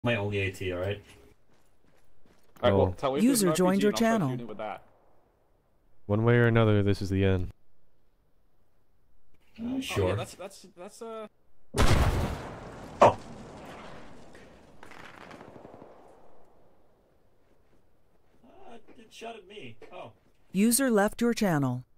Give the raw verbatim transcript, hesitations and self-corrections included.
My only AT, alright? Alright, well, Oh. tell me if there's an User R P G joined your and I'll start channel. shooting with that. One way or another, this is the end. Uh, Oh, sure. yeah, that's, that's, that's, uh... Oh! Uh, it shot at me. Oh. User left your channel.